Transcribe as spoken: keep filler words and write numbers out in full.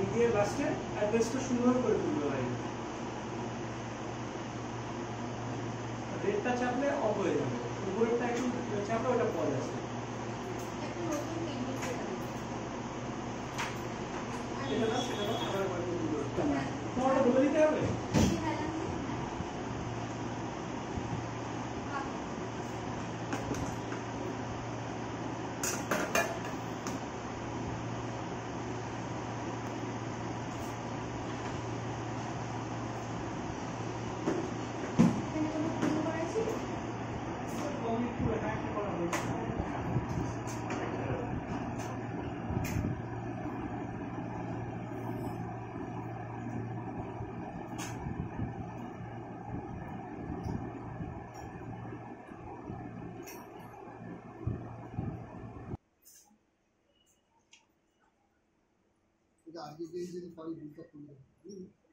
দিয়ে লাস্টে অ্যাড্রেসটা সুন্দর করে তুলবে ভাই। রেডটা চাপলে অফ হয়ে যাবে, উপরেরটা একটু চাপলে ওটা পরে আসবে। সেটা না সেটা না আবার একবার তোমারটা বলে দিতে হবে। आगे दिन दिन सारी भूल का